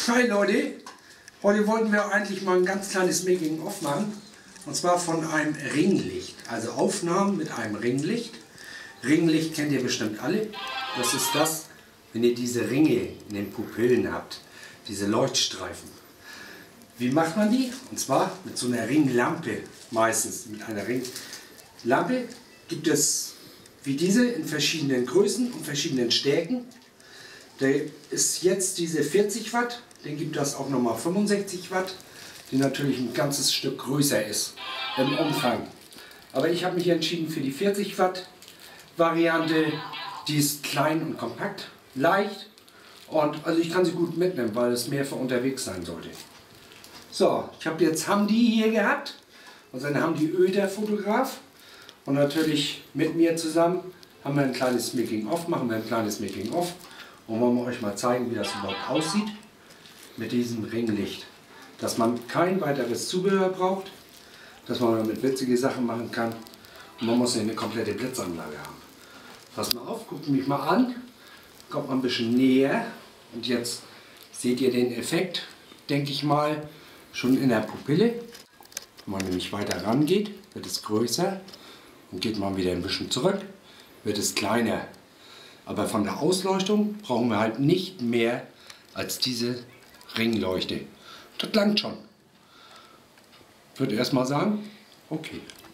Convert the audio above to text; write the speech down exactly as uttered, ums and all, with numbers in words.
Hi Leute, heute wollten wir eigentlich mal ein ganz kleines Making-of machen. Und zwar von einem Ringlicht. Also Aufnahmen mit einem Ringlicht. Ringlicht kennt ihr bestimmt alle. Das ist das, wenn ihr diese Ringe in den Pupillen habt. Diese Leuchtstreifen. Wie macht man die? Und zwar mit so einer Ringlampe meistens. Mit einer Ringlampe gibt es wie diese in verschiedenen Größen und verschiedenen Stärken. Der ist jetzt diese vierzig Watt, den gibt das auch nochmal fünfundsechzig Watt, die natürlich ein ganzes Stück größer ist im Umfang. Aber ich habe mich entschieden für die vierzig Watt Variante, die ist klein und kompakt, leicht und also ich kann sie gut mitnehmen, weil es mehr für unterwegs sein sollte. So, ich habe jetzt Hamdi hier gehabt, also ein Hamdi Oeder Fotograf und natürlich mit mir zusammen haben wir ein kleines Making-of, machen wir ein kleines Making-of. Und wollen wir euch mal zeigen, wie das überhaupt aussieht mit diesem Ringlicht. Dass man kein weiteres Zubehör braucht, dass man damit witzige Sachen machen kann und man muss eine komplette Blitzanlage haben. Pass mal auf, guckt mich mal an, kommt mal ein bisschen näher und jetzt seht ihr den Effekt, denke ich mal, schon in der Pupille. Wenn man nämlich weiter rangeht, wird es größer und geht man wieder ein bisschen zurück, wird es kleiner. Aber von der Ausleuchtung brauchen wir halt nicht mehr als diese Ringleuchte. Das langt schon. Ich würde erst mal sagen, okay.